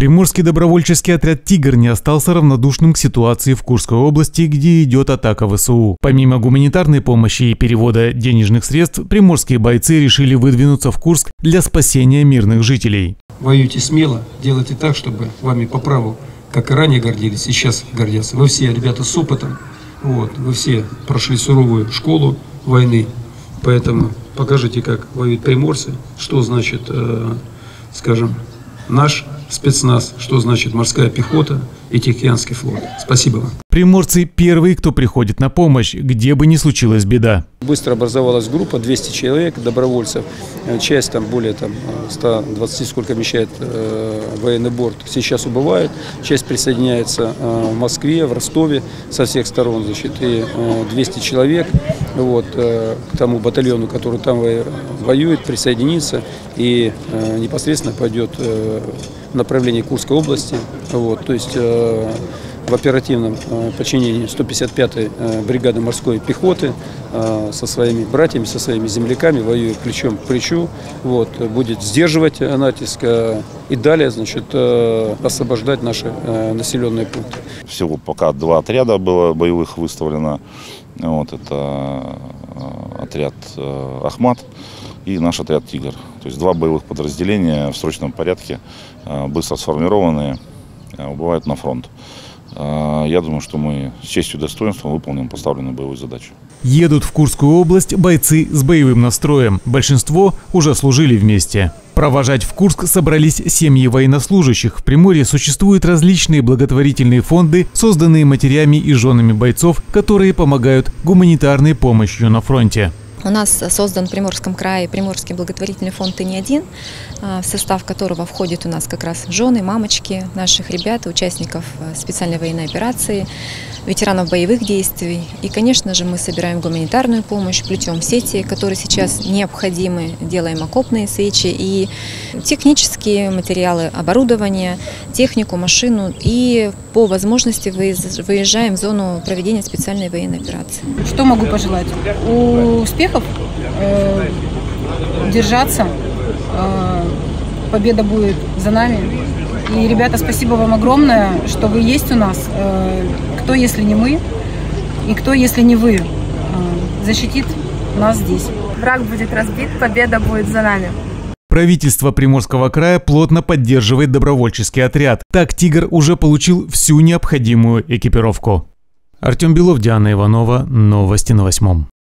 Приморский добровольческий отряд «Тигр» не остался равнодушным к ситуации в Курской области, где идет атака ВСУ. Помимо гуманитарной помощи и перевода денежных средств, приморские бойцы решили выдвинуться в Курск для спасения мирных жителей. Воюйте смело, делайте так, чтобы вами по праву, как и ранее гордились, сейчас гордятся. Вы все ребята с опытом, вы все прошли суровую школу войны, поэтому покажите, как воюют приморцы, что значит, скажем, наш спецназ, что значит морская пехота и Тихоокеанский флот. Спасибо вам. Приморцы первые, кто приходит на помощь, где бы ни случилась беда. Быстро образовалась группа, 200 человек, добровольцев. Часть более 120, сколько вмещает военный борт, сейчас убывает. Часть присоединяется в Москве, в Ростове со всех сторон. И 200 человек к тому батальону, который там воюет, присоединится и непосредственно пойдет в направлении Курской области. То есть в оперативном подчинении 155-й бригады морской пехоты со своими братьями, со своими земляками воюет плечом к плечу, будет сдерживать натиск и далее, освобождать наши населенные пункты. Всего пока 2 отряда было боевых выставлено. Это отряд «Ахмат» и наш отряд «Тигр». То есть 2 боевых подразделения в срочном порядке, быстро сформированные, убывают на фронт. Я думаю, что мы с честью и достоинством выполним поставленную боевую задачу. Едут в Курскую область бойцы с боевым настроем. Большинство уже служили вместе. Провожать в Курск собрались семьи военнослужащих. В Приморье существуют различные благотворительные фонды, созданные матерями и женами бойцов, которые помогают гуманитарной помощью на фронте. У нас создан в Приморском крае Приморский благотворительный фонд «Ты не один», в состав которого входят у нас как раз жены, мамочки наших ребят, участников специальной военной операции, ветеранов боевых действий. И, конечно же, мы собираем гуманитарную помощь, плетем сети, которые сейчас необходимы, делаем окопные свечи и технические материалы, оборудование, технику, машину. И по возможности выезжаем в зону проведения специальной военной операции. Что могу пожелать? Успехов, держаться, победа будет за нами. И, ребята, спасибо вам огромное, что вы есть у нас. Кто, если не мы, и кто, если не вы, защитит нас здесь. Враг будет разбит, победа будет за нами. Правительство Приморского края плотно поддерживает добровольческий отряд. Так «Тигр» уже получил всю необходимую экипировку. Артем Белов, Диана Иванова. Новости на 8.